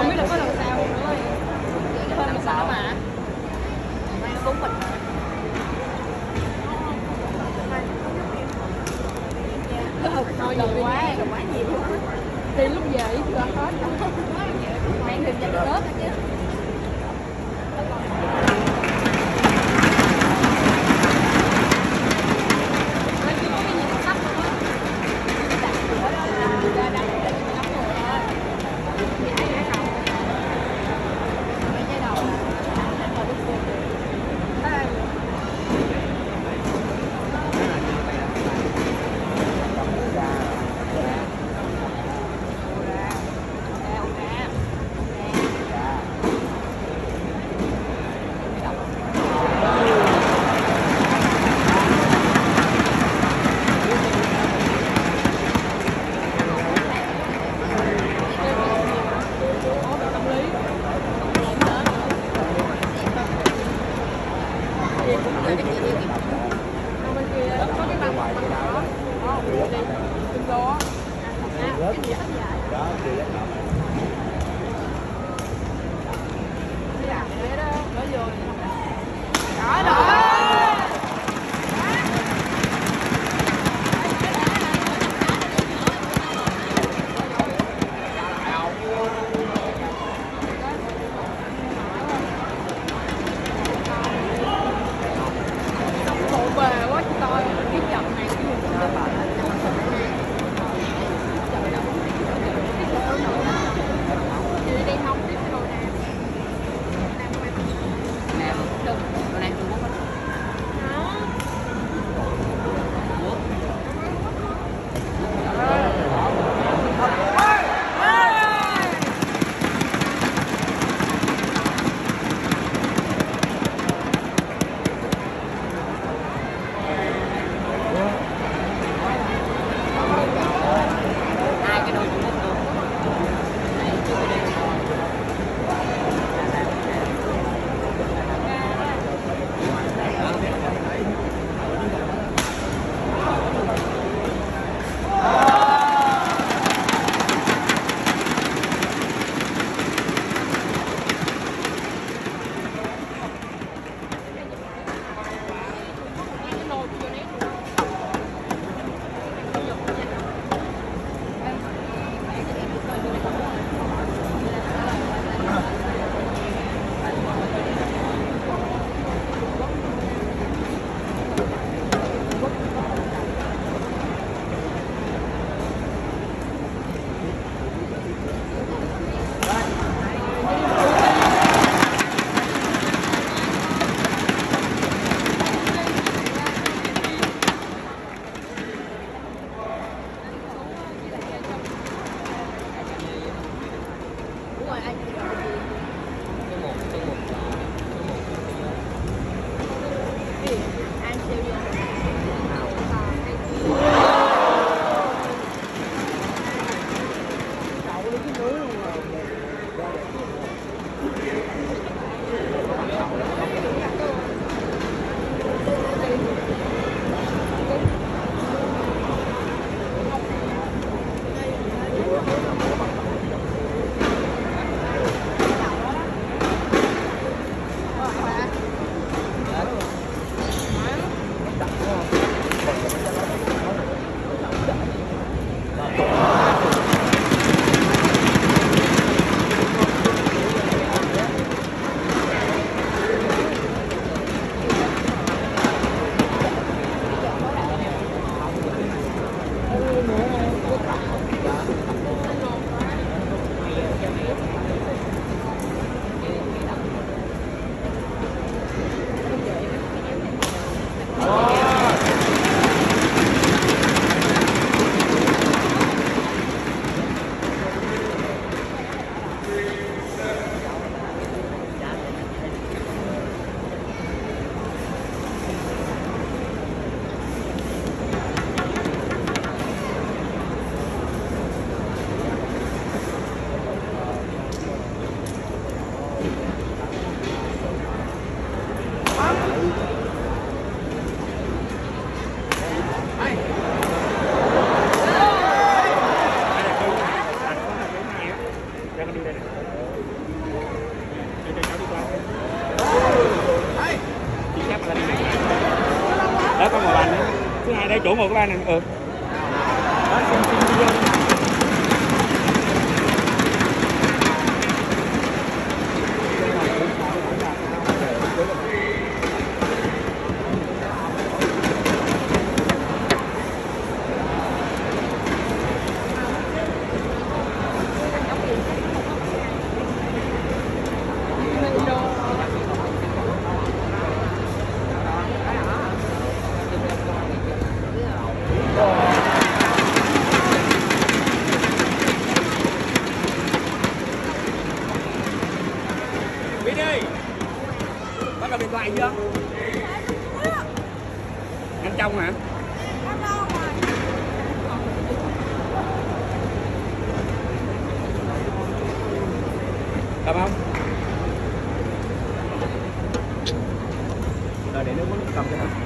không biết là có lần sau không nữa. Hơn lần sau mà. Mang 4 bịch mà. Thôi nhiều quá, còn quá nhiều. Đi lúc về ý chưa hết. Mang thêm cho lớp hết chứ. Đó có màu bành nữa. Thứ hai đây chỗ một cái ba này. Ừ. Đó xin vô. Bắt gặp điện thoại chưa? Anh trong hả? Cầm không? Rồi để nước muốn cầm cho nó.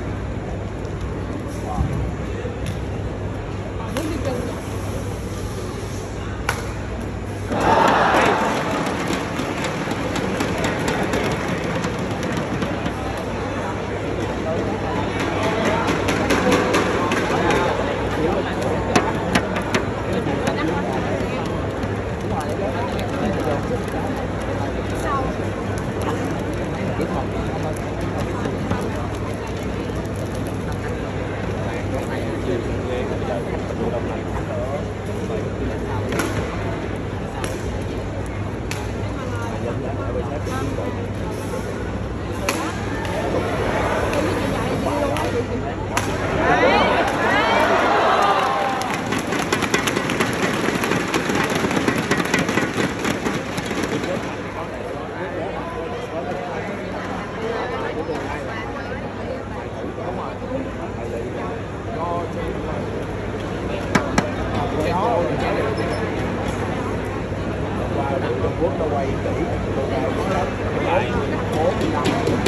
Quốc nó quay kỹ độ cao nó lắm. Đấy. 45.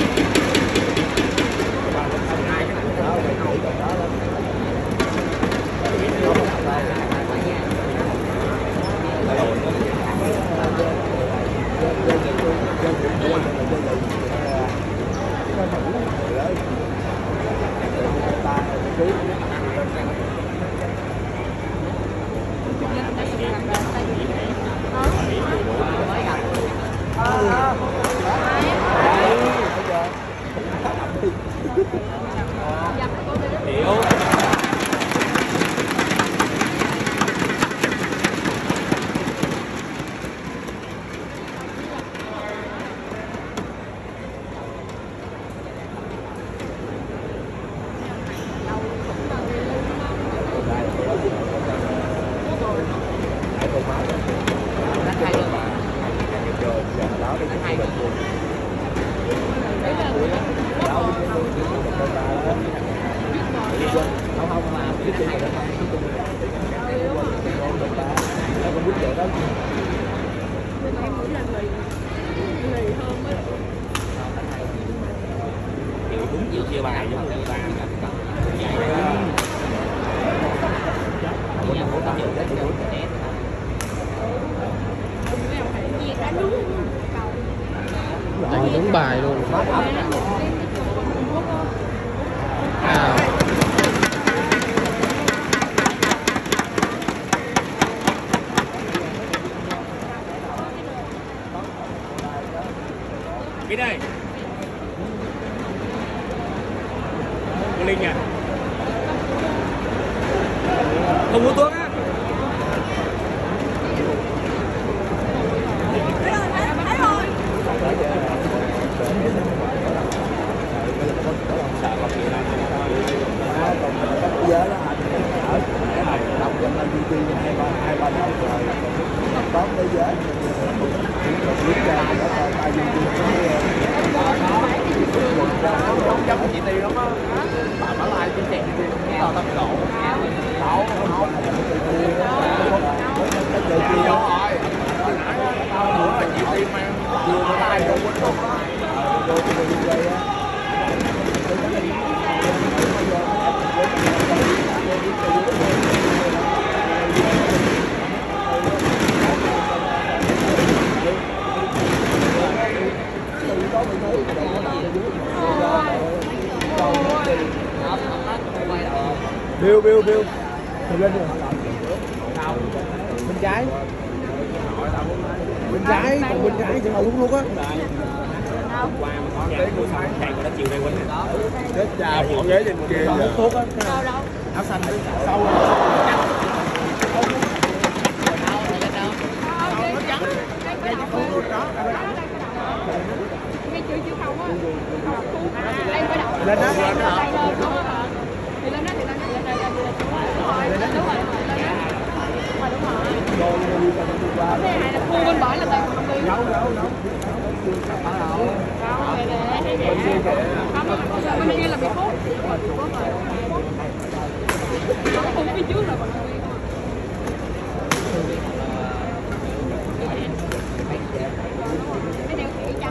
Đó quay kỹ còn đó lắm. Chia bài cho người ta. Rồi đúng bài luôn. À. Cái đây. Cô Linh à. Không uống thuốc á. Giờ là ở đọc cho nên đi hai ba năm rồi có tới giới biết ra nó coi ai đi Không giống chị Ti lắm á. Bà Mã Lai trên đèn cái tàu tâm độ. Đâu không. Rồi. Bữa là chị Ti mang vừa Mã Lai vô quýnh luôn đó. Bill thì lên rồi. Bên trái còn bên trái thì màu lúc á. qua mà có nhà của sao chạy qua đó chiều nay quýnh này Chết cha bỏ ghế trên kia giờ. thuốc á. Đâu đâu. Áo xanh sâu rồi. Ngay chưa không á. Đây mới đọc. Lên đó. Đây lên không hả? Thì lên đó thì lên đó. Đúng rồi. Cái này là khu bên bển là tại công ty. Nấu. Không, bên kia là bị hút. Khu phía trước là bọn tôi. Cái đeo khỉ trắng.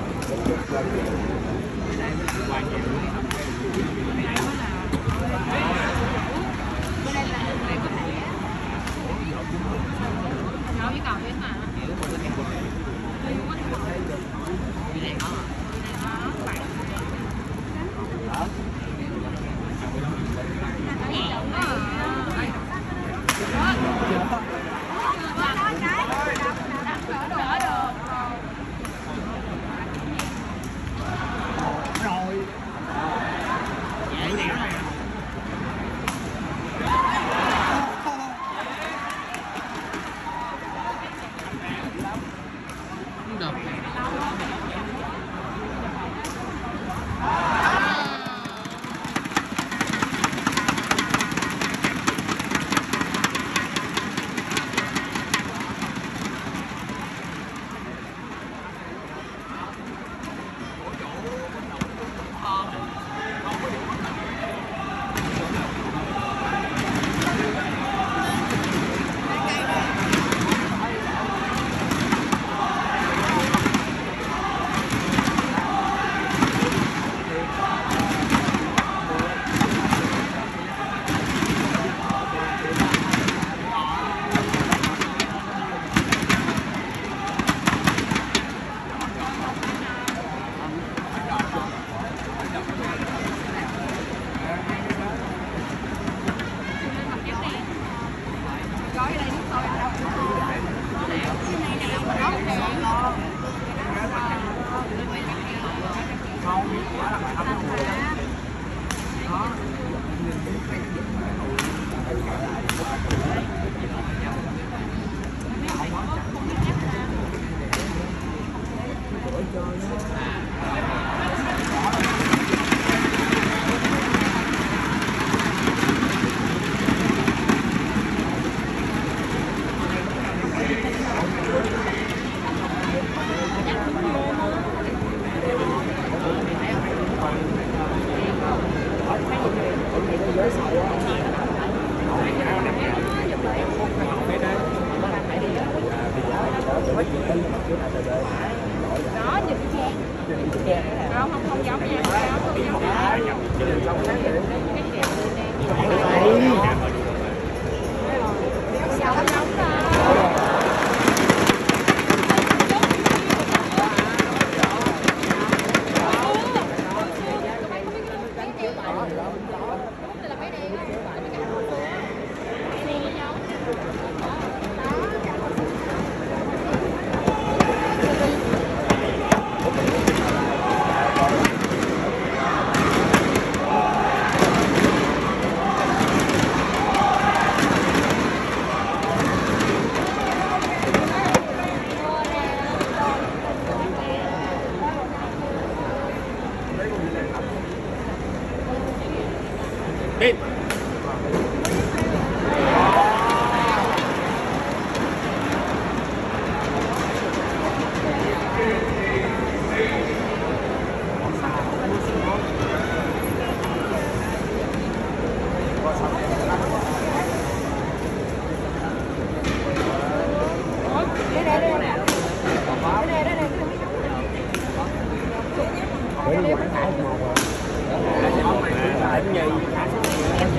Nó với cậu biết mà. Đó, nhìn chén. Không giống nha. đi. Để đi quảng cáo một rồi.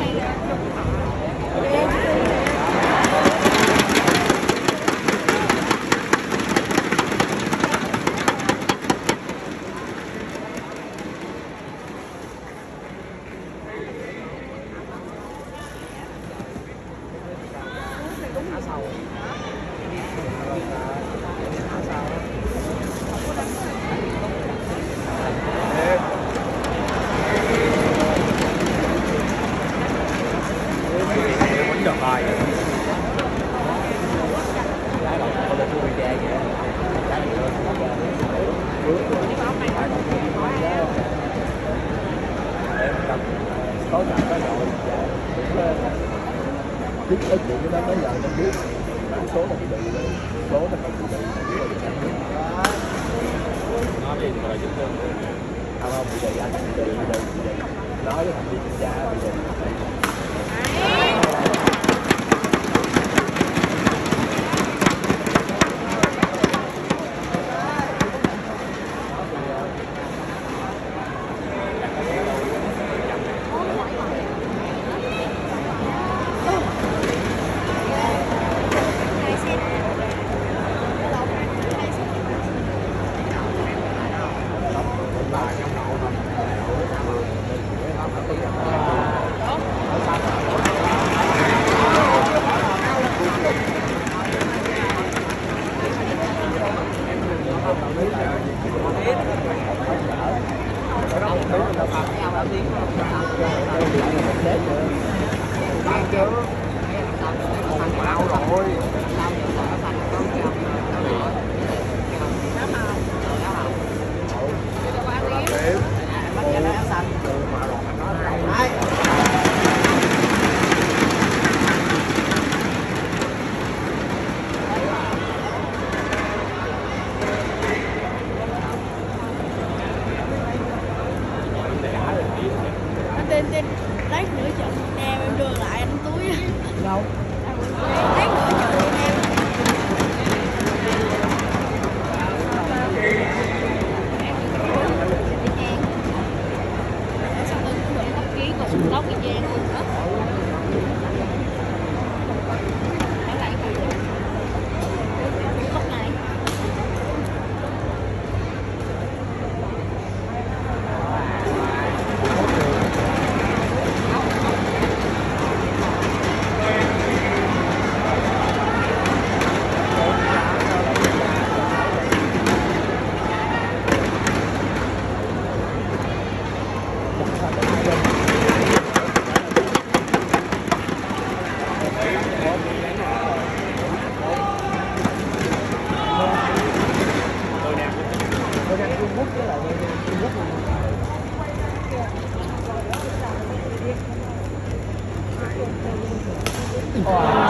biết cái chuyện đó tới giờ nó biết số nó bị số nó không bị nó bị rồi chứ không bị vậy anh bị nói với thằng đi kiểm tra bị vậy. Tên lát nữa chợ Việt Nam em đưa lại anh túi Đâu? lát nữa chợ Việt Nam sao tôi cũng bị tóc ký còn sụn tóc y chang luôn đó. Hãy lại tóc này Wow.